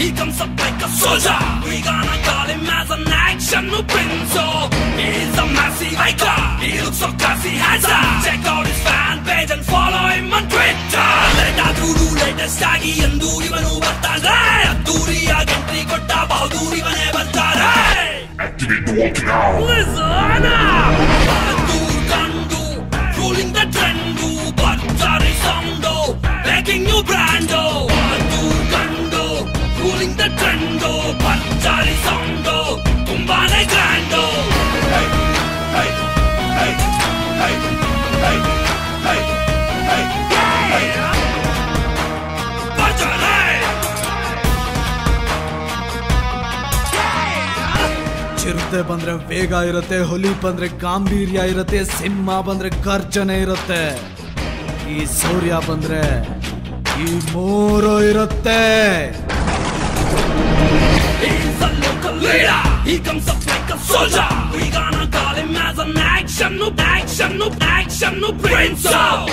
He comes up like a soldier. We gonna call him as an action prince. He's a massive icon. He looks so classy, handsome. Check out his fan page and follow him on Twitter. Let us do latest agi andu ivanu bartare. Adduriyagi entry kotta bahadur ivane bartare. Activate the walk now. Listen up. Bahadur Gandu ruling the trend. Bartare sound, making new brand. Bahadur Gandu ruling the trend. Bartare sound, tumbane grand. Hey, hey, hey, hey, hey, hey, hey, hey. Bartare. ಚಿರತೆ ಬಂದ್ರೆ ವೇಗ ಇರುತ್ತೆ, ಹುಲಿ ಬಂದ್ರೆ ಗಾಂಭೀರ್ಯ ಇರುತ್ತೆ, ಸಿಂಹ ಬಂದ್ರೆ ಗರ್ಜನೆ ಇರುತ್ತೆ. ಈ ಸೂರ್ಯ ಬಂದ್ರೆ ಈ ಮೂರು ಇರುತ್ತೆ. He's a local leader. He comes up like a soldier. We gonna call him as an action prince.